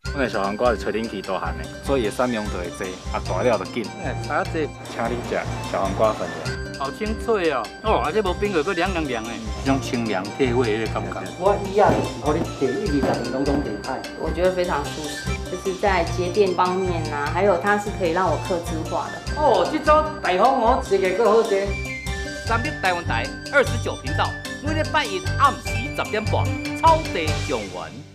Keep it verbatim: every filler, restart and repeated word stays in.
阮的小黄瓜是吹冷气大汉的，所以产量就会多，啊大了就紧。哎，查这，请你食小黄瓜粉的。好清脆哦，哦，而且无冰过，佫凉凉凉的，那种清凉退胃的感觉。 我以后我你第一二十年拢拢厉害。 我觉得非常舒适，就是在节电方面啊，还有它是可以让我客制化的。 哦，这组大方哦，食个更好食。 三立台湾台二十九频道，每日拜一暗时十点半，草地上园。